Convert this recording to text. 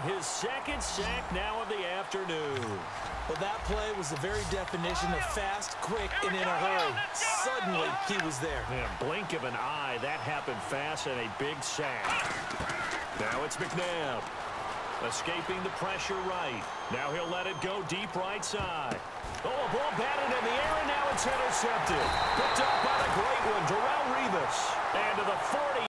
his second sack now of the afternoon. Well, that play was the very definition of fast, quick, and in a hurry. Suddenly, he was there. Yeah, blink of an eye, that happened fast and a big sack. Now it's McNabb. Escaping the pressure right. Now he'll let it go deep right side. Oh, a ball batted in the air, and now it's intercepted. Picked up by the great one, Darrelle Revis. And to the 40.